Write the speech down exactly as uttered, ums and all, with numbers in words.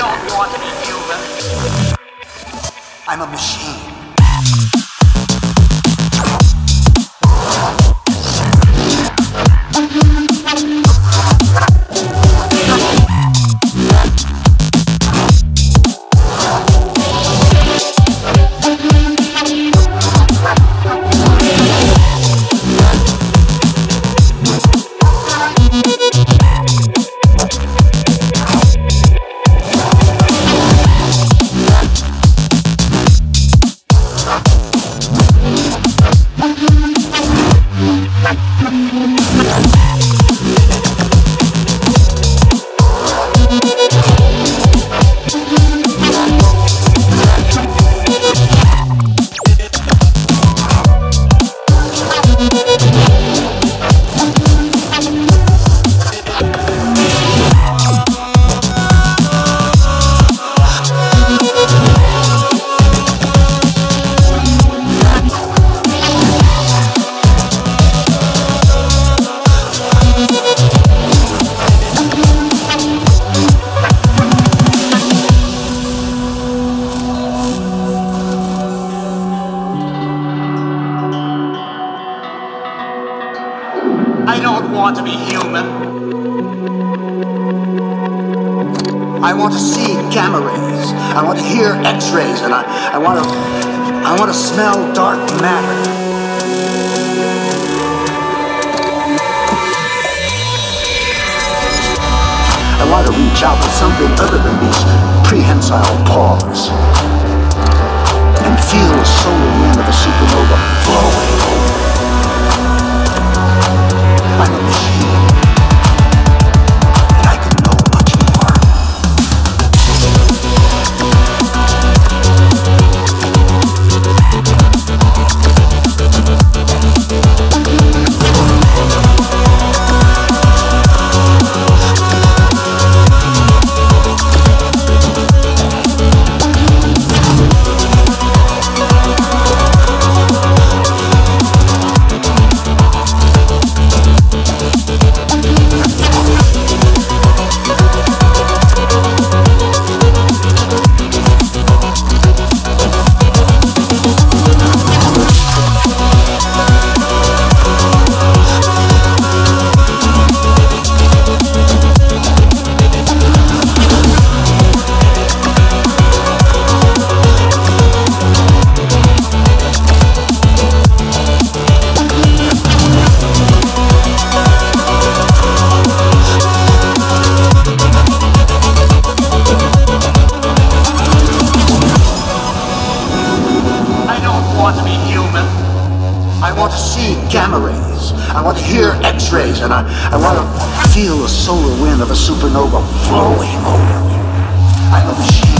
don't want to be human. I'm a machine. I don't want to be human. I want to see gamma rays. I want to hear X-rays, and I, I want to, I want to smell dark matter. I want to reach out to something other than these prehensile paws and feel the solar wind of a supernova flowing over. I'm a machine, and I can know much more. I want to see gamma rays. I want to hear X-rays, and I, I want to feel the solar wind of a supernova flowing over me. I'm a machine.